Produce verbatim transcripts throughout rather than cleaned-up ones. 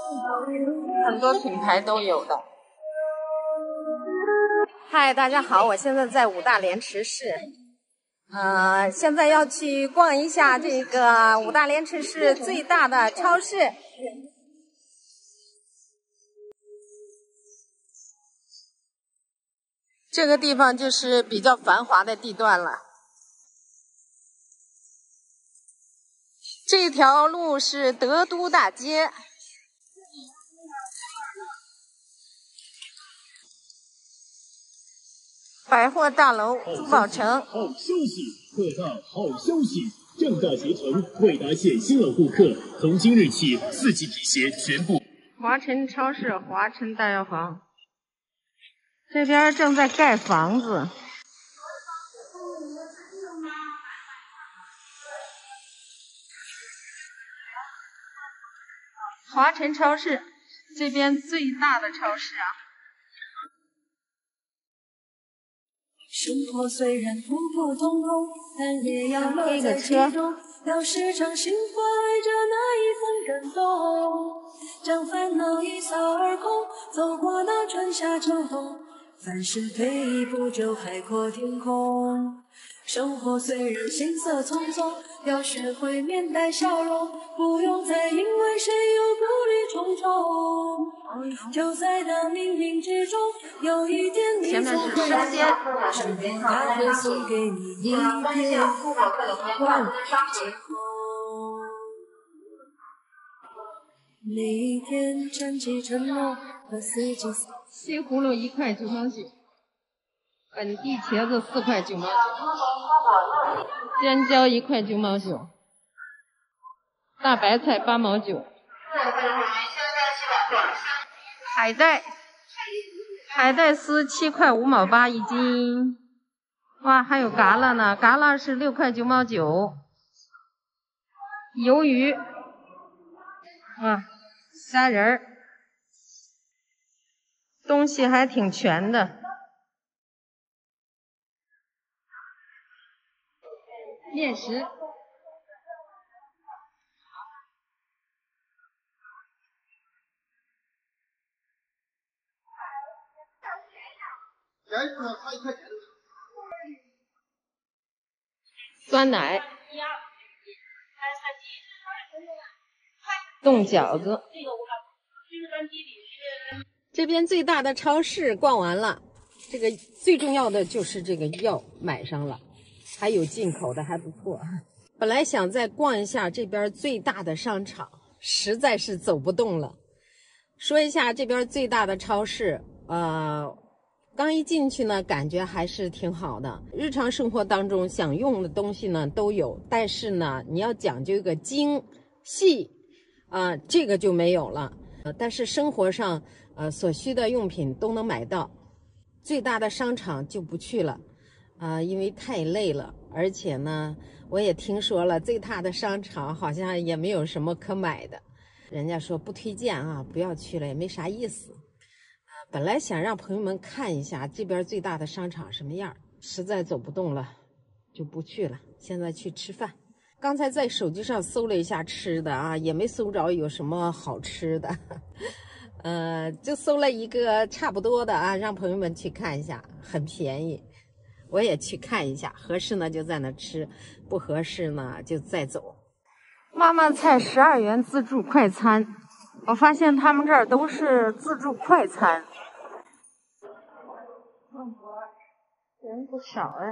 很多品牌都有的。嗨，大家好，我现在在五大连池市，呃，现在要去逛一下这个五大连池市最大的超市。这个地方就是比较繁华的地段了。这条路是德都大街。百货大楼、珠宝城。 好消息，特大好消息！正大携程为答谢新老顾客，从今日起，四季皮鞋全部。 华晨超市华晨大药房，这边正在盖房子。华晨超市这边最大的超市啊。 生活虽然普普通通，但也要乐在其中。要时常心怀着那一份感动，将烦恼一扫而空，走过那春夏秋冬，凡事退一步就海阔天空。生活虽然行色匆匆，要学会面带笑容，不用再因为谁又顾虑重重。就在那冥冥之中，有一点你从不了解，身边他会送给你一片万里晴空。每一天撑起承诺和四季。 西葫芦一块九毛九，本地茄子四块九毛九，尖椒一块九毛九，大白菜八毛九。海带，海带丝七块五毛八一斤。哇，还有嘎啦呢，嘎啦是六块九毛九。鱿鱼，哇，虾仁儿，东西还挺全的。面食。酸奶，冻饺子。这边最大的超市逛完了，这个最重要的就是这个药买上了，还有进口的，还不错。本来想再逛一下这边最大的商场，实在是走不动了。说一下这边最大的超市，呃。刚一进去呢，感觉还是挺好的。日常生活当中想用的东西呢都有，但是呢，你要讲究一个精细，啊、呃，这个就没有了。呃，但是生活上呃所需的用品都能买到。最大的商场就不去了，啊、呃，因为太累了。而且呢，我也听说了，最大的商场好像也没有什么可买的，人家说不推荐啊，不要去了，也没啥意思。本来想让朋友们看一下这边最大的商场什么样，实在走不动了，就不去了。现在去吃饭。刚才在手机上搜了一下吃的啊，也没搜着有什么好吃的，呃，就搜了一个差不多的啊，让朋友们去看一下，很便宜。我也去看一下，合适呢就在那吃，不合适呢就再走。妈妈菜十二元自助快餐，我发现他们这儿都是自助快餐。人不少哎。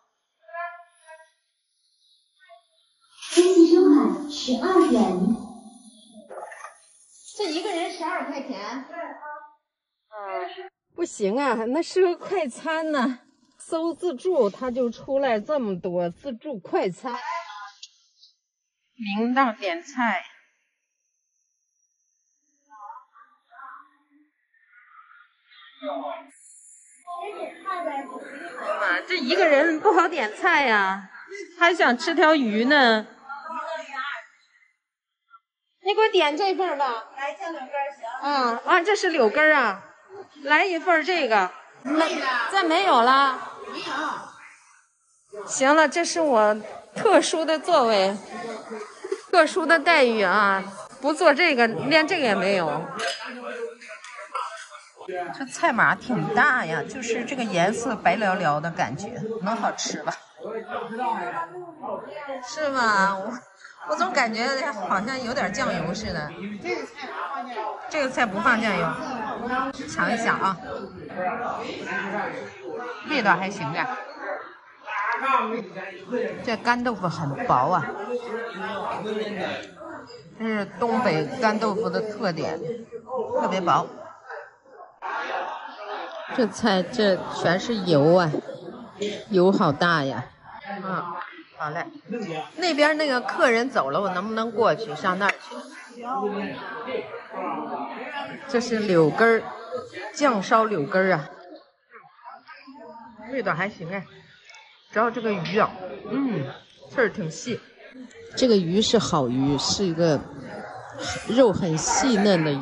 中级生海十二元。 这一个人十二块钱？对啊。嗯，不行啊，那是个快餐呢。搜自助，它就出来这么多自助快餐。明道点菜。妈，这一个人不好点菜呀，还想吃条鱼呢。你给我点这份吧。来，这柳根行。啊啊，这是柳根啊，来一份这个。没了。再没有了。没有。行了，这是我特殊的座位，特殊的待遇啊。 不做这个，连这个也没有。这菜码挺大呀，就是这个颜色白聊聊的感觉，能好吃吧？是吗？我我总感觉好像有点酱油似的。这个菜不放酱油，尝一下啊，味道还行呀。这干豆腐很薄啊，这是东北干豆腐的特点，特别薄。这菜这全是油啊，油好大呀！嗯，好嘞。那边那个客人走了，我能不能过去上那儿去？这是柳根儿，酱烧柳根儿啊，味道还行哎。主要这个鱼啊，嗯，刺儿挺细。这个鱼是好鱼，是一个肉很细嫩的鱼。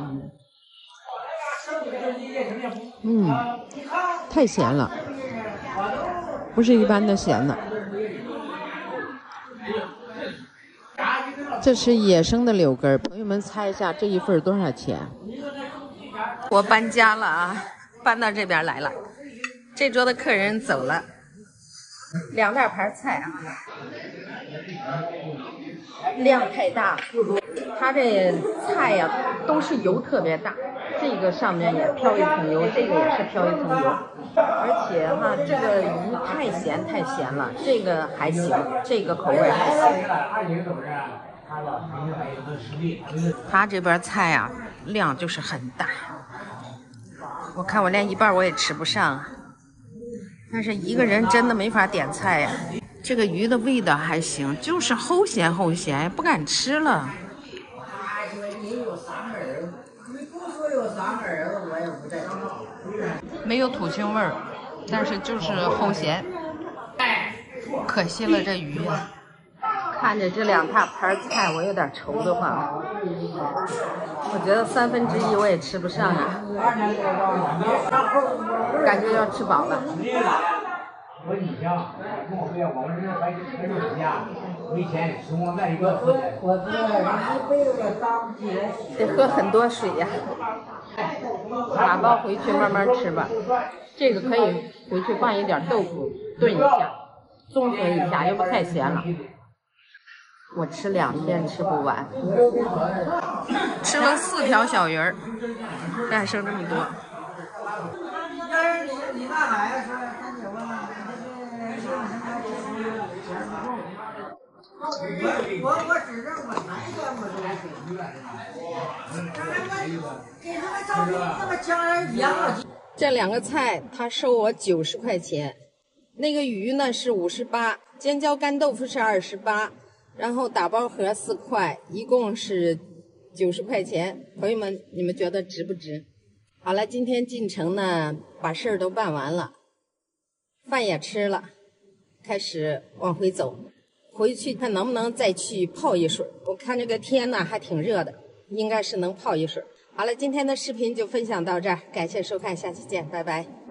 嗯，太咸了，不是一般的咸的。这是野生的柳根，朋友们猜一下这一份多少钱？我搬家了啊，搬到这边来了。这桌的客人走了，两大盘菜啊，量太大了。它这菜呀、啊、都是油特别大。这个上面也飘一层油，这个也是飘一层油，而且哈，这个鱼太咸太咸了，这个还行，这个口味还行。他这边菜啊，量就是很大，我看我连一半我也吃不上，但是一个人真的没法点菜呀。这个鱼的味道还行，就是齁咸齁咸，不敢吃了。没有土腥味儿，但是就是齁咸，可惜了这鱼。看着这两大盘菜，我有点愁得慌。我觉得三分之一我也吃不上啊，感觉要吃饱了。得喝很多水呀、啊。打包回去慢慢吃吧。这个可以回去放一点豆腐炖一下，综合一下，又不太咸了。我吃两天吃不完，吃了四条小鱼儿，这还剩这么多。我我指着我哪一个我都来水鱼了，给他们照片那么强人一样。这两个菜他收我九十块钱，那个鱼呢是五十八，尖椒干豆腐是二十八，然后打包盒四块，一共是九十块钱。朋友们，你们觉得值不值？好了，今天进城呢，把事儿都办完了，饭也吃了，开始往回走。回去看能不能再去泡一水，我看这个天呢还挺热的，应该是能泡一水。好了，今天的视频就分享到这儿，感谢收看，下期见，拜拜。